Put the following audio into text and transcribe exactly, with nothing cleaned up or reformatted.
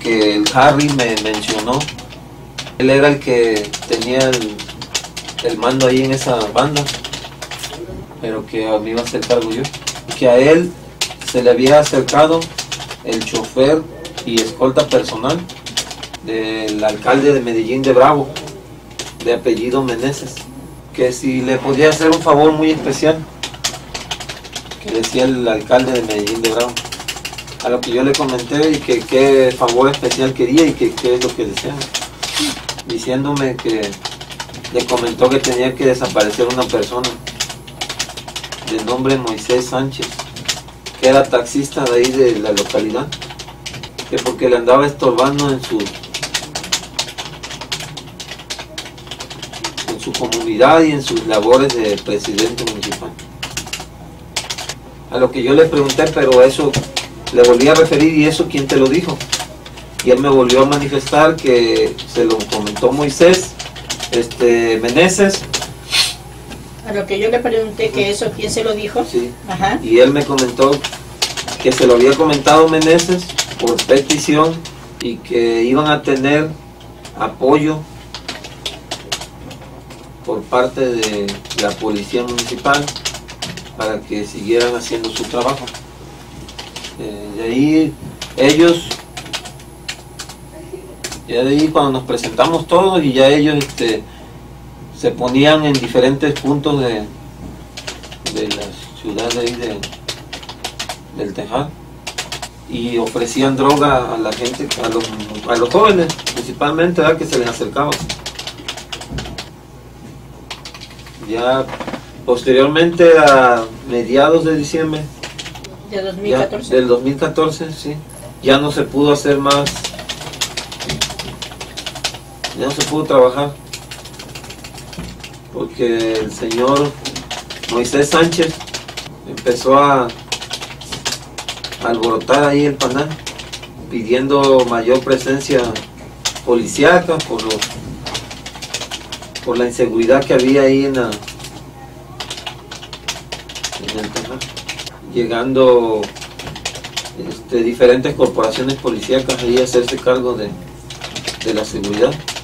que el Harry me mencionó. Él era el que tenía el, el mando ahí en esa banda, pero que a mí iba a hacer cargo yo. Que a él se le había acercado el chofer y escolta personal del alcalde de Medellín de Bravo, de apellido Meneses, que si le podía hacer un favor muy especial, que decía el alcalde de Medellín de Bravo. A lo que yo le comenté y que qué favor especial quería y que qué es lo que deseaba, diciéndome que le comentó que tenía que desaparecer una persona de nombre Moisés Sánchez, que era taxista de ahí de la localidad, que porque le andaba estorbando en su en su comunidad y en sus labores de presidente municipal. A lo que yo le pregunté, pero eso le volví a referir, ¿y eso quién te lo dijo? Y él me volvió a manifestar que se lo comentó Moisés este, Meneses. A lo que yo le pregunté que eso quién se lo dijo. Sí. Ajá. Y él me comentó que se lo había comentado Meneses por petición y que iban a tener apoyo por parte de la policía municipal para que siguieran haciendo su trabajo. Eh, de ahí ellos, ya de ahí cuando nos presentamos todos y ya ellos este, se ponían en diferentes puntos de, de la ciudad de ahí de, del Tejar y ofrecían droga a la gente, a los, a los jóvenes principalmente, ¿verdad?, que se les acercaban. Ya posteriormente a mediados de diciembre ¿De dos mil catorce? Ya, del dos mil catorce, sí. Ya no se pudo hacer más. Ya no se pudo trabajar. Porque el señor Moisés Sánchez empezó a, a alborotar ahí el panal, pidiendo mayor presencia policíaca por, lo, por la inseguridad que había ahí en, la, en el panal. Llegando este, diferentes corporaciones policíacas ahí a hacerse cargo de, de la seguridad.